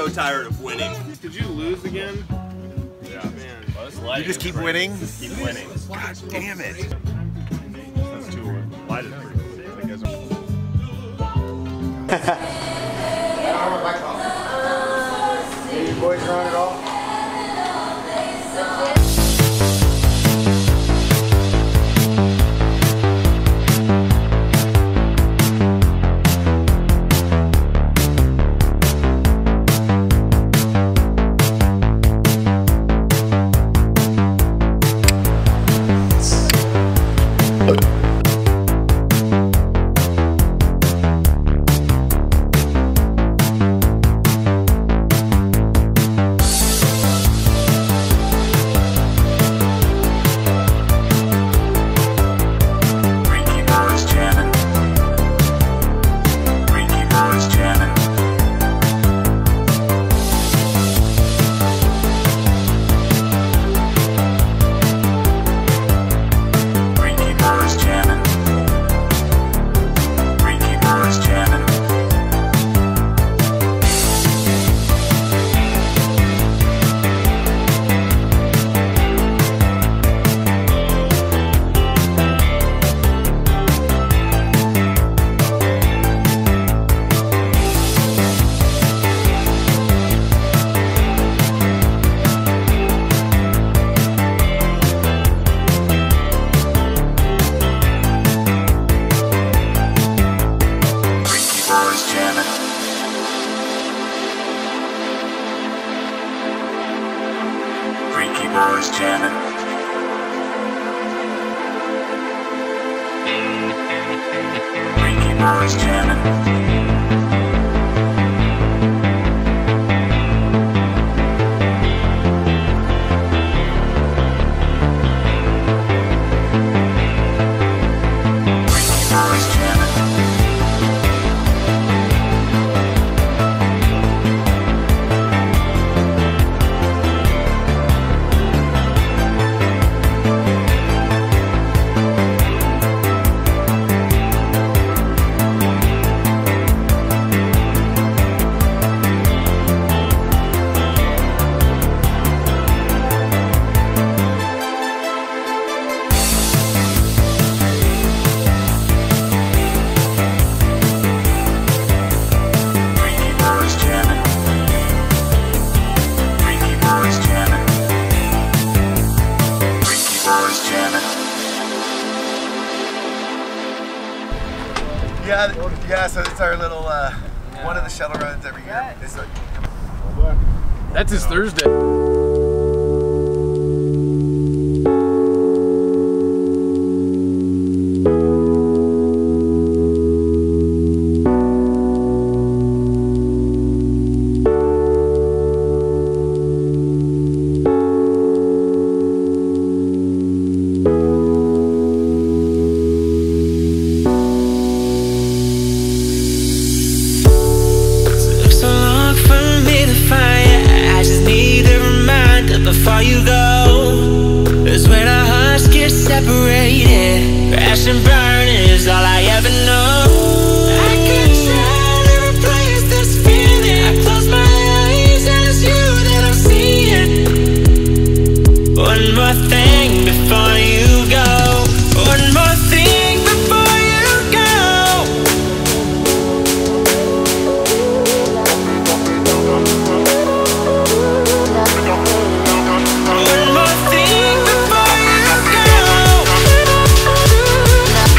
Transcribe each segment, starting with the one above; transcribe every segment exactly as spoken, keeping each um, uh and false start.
so tired of winning. Did you lose again? Yeah, man. Well, you just keep winning? Just keep winning. God damn it. That's too light is pretty cool. I guess. You boys run it all? Boys jamming. Freaky boys jamming. Yeah, yeah, so it's our little, uh, one of the shuttle runs every year. It's like, that's his Thursday. Before you go, is when our hearts get separated. Crash and burn is all I ever know. I could try to replace this feeling. I close my eyes and it's you that I'm seeing. One more thing before you go. One more thing before you go. One more thing before you go.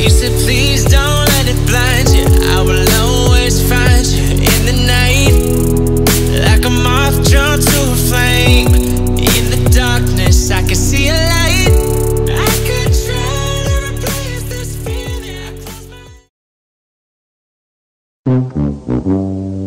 said please don't let it blind you. I will always find you in the night, like a moth drawn to a flame. In the darkness I can see a light. I could try to replace this feeling. I close my